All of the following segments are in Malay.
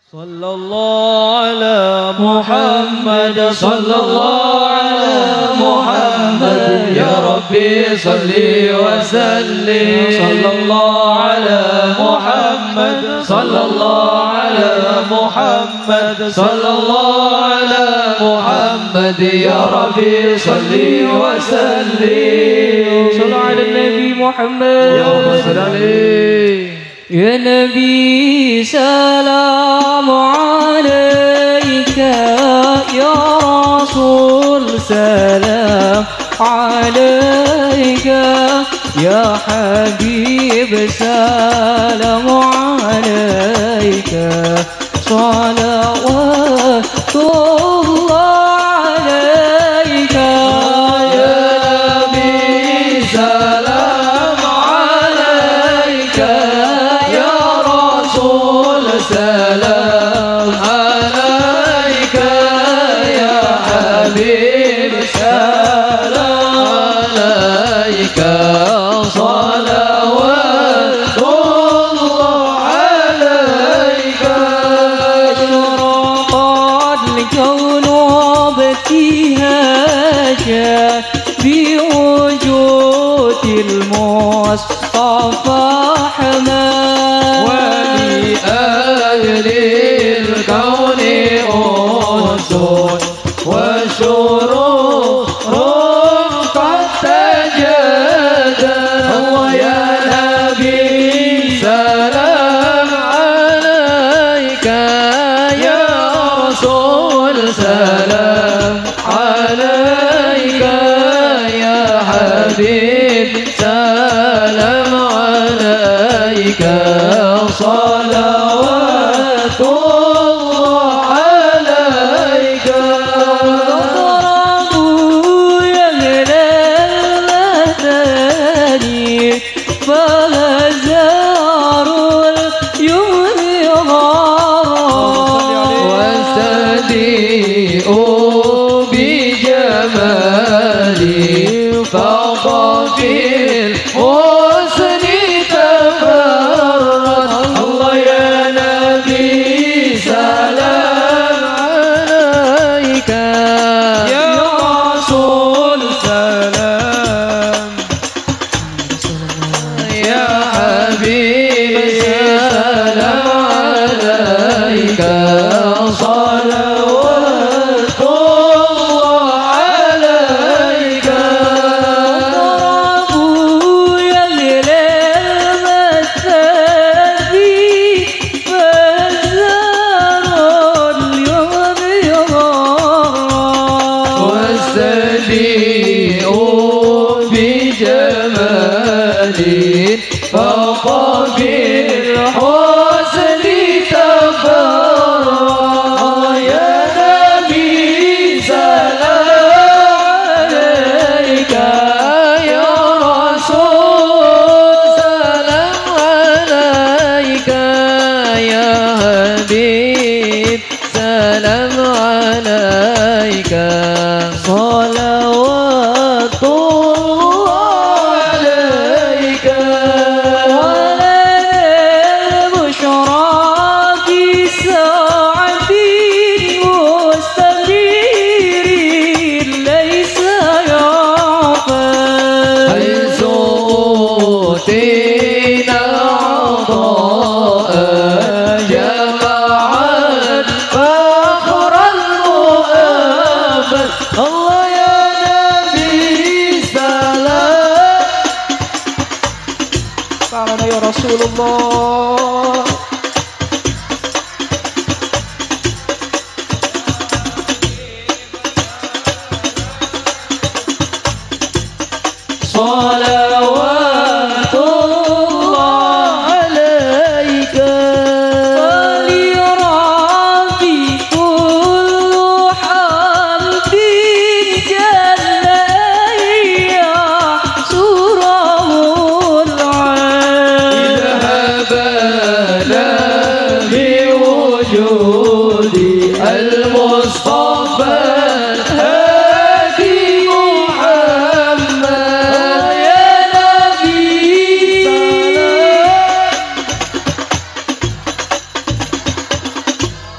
صلى الله على محمد صلى الله على محمد يا ربي صل وسلم صلى الله على محمد صلى الله على محمد صلى الله على محمد يا ربي صل وسلم صلى على النبي محمد يا رب صل عليه يا نبي سلام عليك يا رسول سلام عليك يا حبيب سلام عليك صلوات الله عليك يا نبي سلام عليك سلام عليك يا حبيب سلام عليك صلوات الله عليك أشرقت الكون بابتهاجا بوجود المصطفى حماد أهل الكون أنس وشرور قد تجدد يا نبي سلام عليك يا رسول سلام عليك يا حبيب سلام عليك صلوات الله عليك اضربوا يا أهل المثاني فهزاروا اليمن واستديئوا بجمالي فوق في الحسن تفرد الله يا نبي سلام عليك يا رسول سلام يا حبيب سلام عليك صلوات الله عليك اضربوا يا أهل المثاني فهزاروا اليمن واستديئوا بجمالي فوق في الحسن تفرد يا نبي سلام عليك يا رسول سلام عليك يا حبيب سلام عليك صلوات الله عليك ولنا البشرى في ساعة مستنير ليس يعفى حيث أوتينا عطاء جمعت فخر المؤبد الله يا نبي سلام تعالى يا رسول الله صلوات الله عليك ولربي كل حمد جل يحصره العين اذهب لا بوجودي المصطفى الهادي محمد يا نبي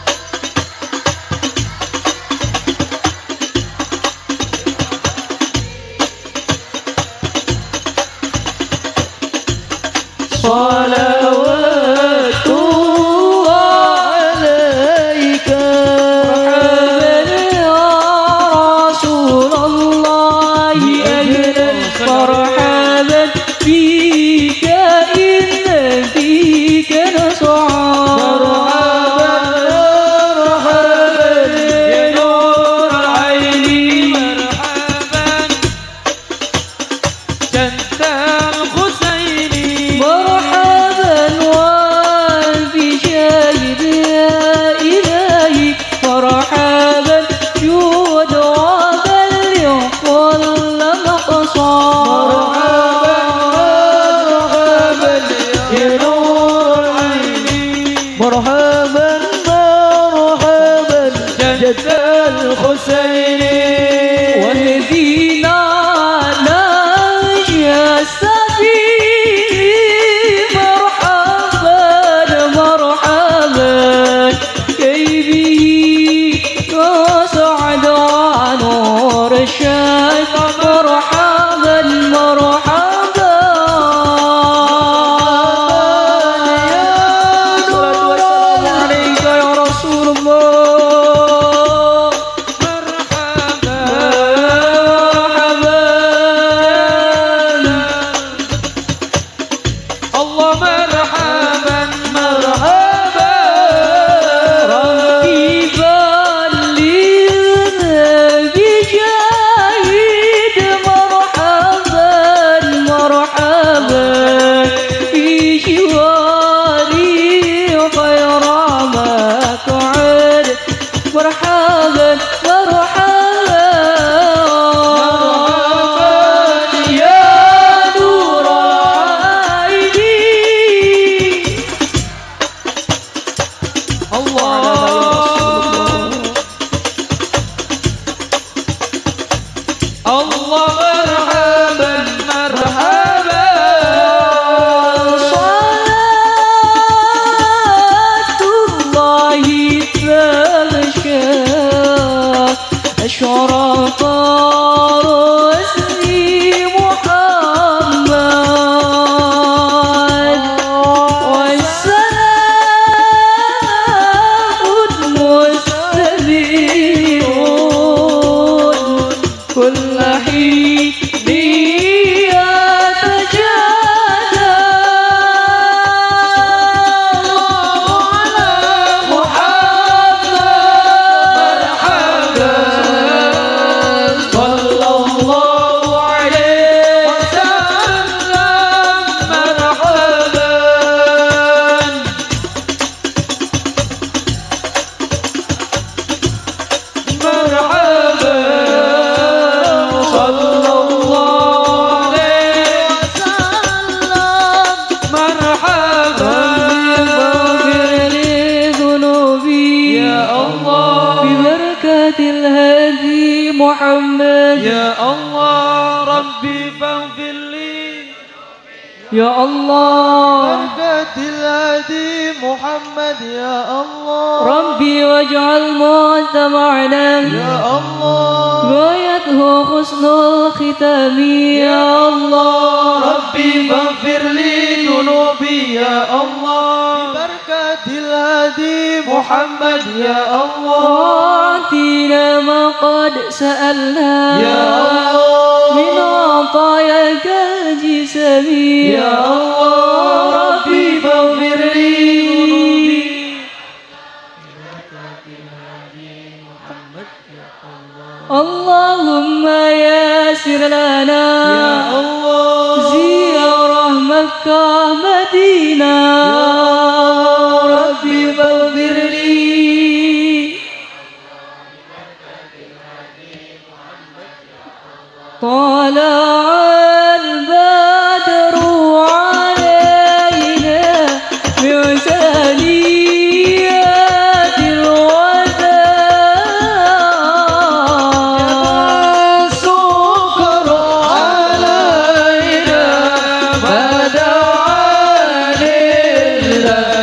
Ya Allah, Barakatil hadi Muhammad ya Allah. Rabbi waj'al mujtama'na Ya Allah, ghayathu husnul khitami ya Allah. Rabbi faghfir li dunubi ya Allah. Barakatil hadi Muhammad ya Allah. Atina ma qad sa'alna Ya Allah, min atayakal jisami ya Allah. Rabbi faghfir li dunubi. Allahumma yasir lana Ya Allah, ziyarah Makkah Madinah. Rabbi faghfir li. طلع البدر علينا من ثنيات الوداع سكر علينا بدعا لله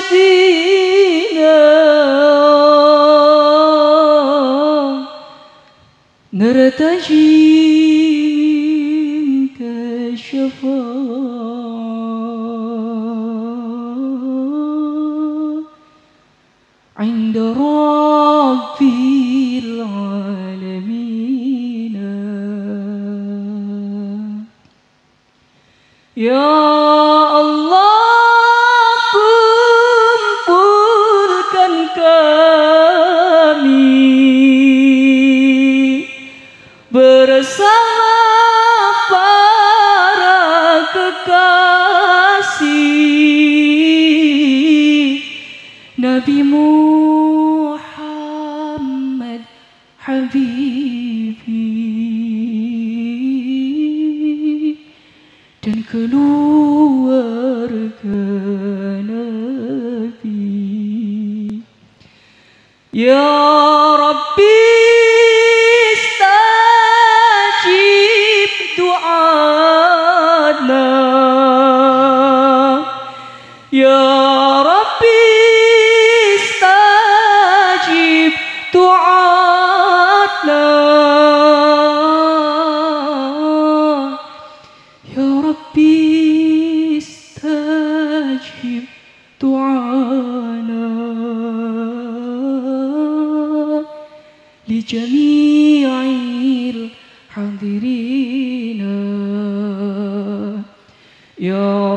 الذين نرتجي منك الشفاعة عند رب العالمين. Ya Allah, kumpulkan kami bersama para kekasih Nabi Muhammad Habibi dan keluarga Nabi. Ya Rabbi, istajib du'ana. Ya Rabbi, istajib du'ana. Ya Rabbi, istajib du'ana li jami'il hadirina. Ya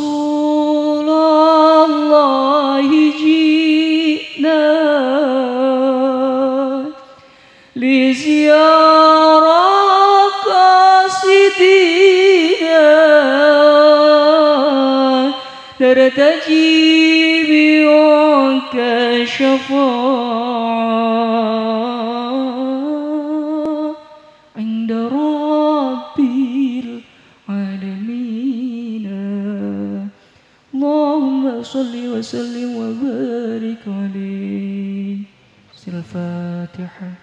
Rasulullah, ji'na li ziarah qasidina nartaji bi'unka syafa'ah inda rabbil alamin. Allahumma salli wa sallim wa barik alaihi. Al-Fatihah.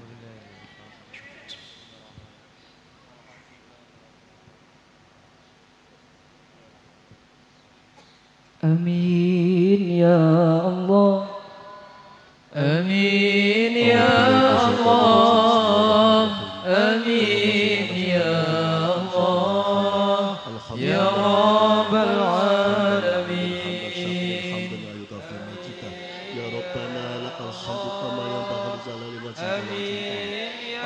Amin ya Allah. Amin ya Allah. Amin ya Allah. Ya Rabbal Alamin. Ya Rabbana lakal hamdu kama yanbaghi li jalali wajhika. Amin ya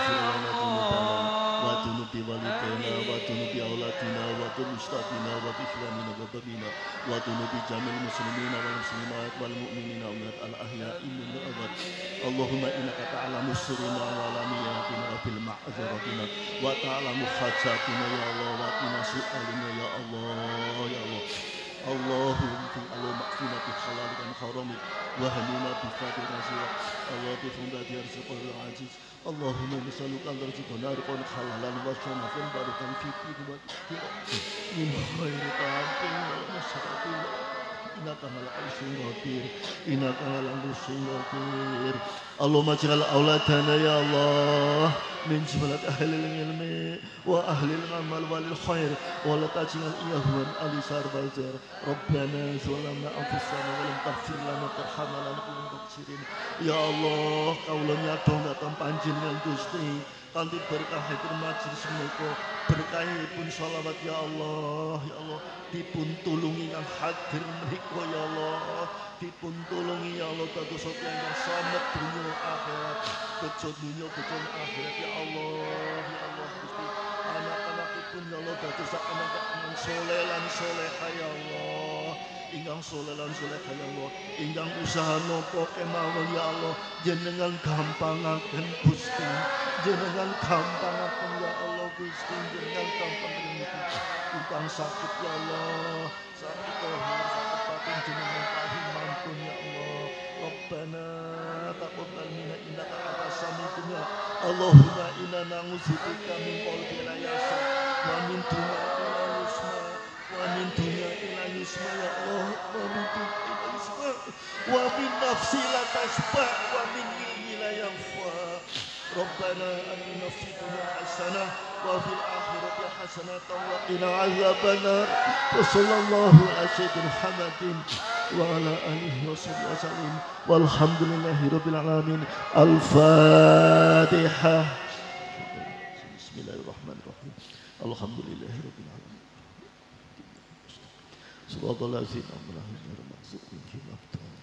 wa dunubi walidayna wa dunubi auladina wa dunustatina wa ikhwanina wa babina wa dunubi jamil muslimina wal muslimat wal mu'minina al ahya'i min al-amwat. Allahumma innaka ta'lamu sirrina wa alaniyatina wa bil ma'dziratina wa ta'lamu hajatina ya Allah wa qina su'alina ya Allah ya Allah. Allahumma fi al-ma'fina bi halalika wa haramika wa hanina bi fadlika nasira. Allah bi fundati rizqil aziz. Allahumma nas'aluka rizqan rizqan halalan wa shanafan barakan fi kulli wa min khairi ta'atin wa masaratin. Innaka ala arsyil qadir. Innaka ala arsyil qadir. Allahumma ij'al auladana ya Allah min jumlat ahlil ilmi wa ahlil amal walil khair wa la taj'al iyahum alisar bazar. Rabbana zalamna anfusana wa lam taghfir lana wa tarhamna lanakunanna minal khasirin. Ya Allah, kaula nyadong dhateng panjenengan Gusti kanthi berkah hadir majelis menika berkahipun shalawat ya Allah dipun tulungi kang hadir menika ya Allah dipun tulungi ya Allah dados yang selamat dunia akhirat bejo dunia bejo akhirat ya Allah Gusti anak-anakipun ya Allah dados anak-anak saleh lan salehah ya Allah ingkang saleh lan salehah ya Allah ingkang usaha napa kemawon ya Allah jenengan gampangaken Gusti jenengan gampangaken ya Allah Gusti jenengan gampangaken ingkang sakit ya Allah sakit lahir sakit batin jenengan paling mantun ya Allah Rabbana taqabbal minna innaka antas samiul dunya Allahumma inna na'udzubika min qalbin la yasma wa min dunya ila yusma wa min dunya ila yusma ya Allah wa min dunya ila yusma wa min nafsi la tasba wa min ilmi la yanfa ربنا آتنا في الدنيا حسنة وفي الآخرة حسنة وقنا عذاب النار وصلى الله على سيدنا محمد وعلى آله وصحبه وسلم والحمد لله رب العالمين. الفاتحة. بسم الله الرحمن الرحيم. الحمد لله رب العالمين. صراط الذين أنعمت عليهم غير المغضوب عليهم ولا الضالين.